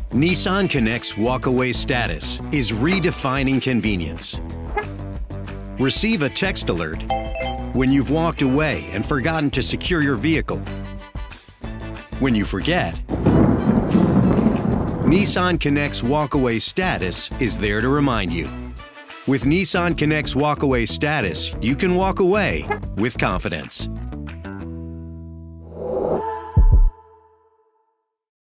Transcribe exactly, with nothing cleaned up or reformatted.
NissanConnect's Walkaway status is redefining convenience. Receive a text alert when you've walked away and forgotten to secure your vehicle. When you forget, NissanConnect's Walkaway status is there to remind you. With NissanConnect's Walkaway status, you can walk away with confidence.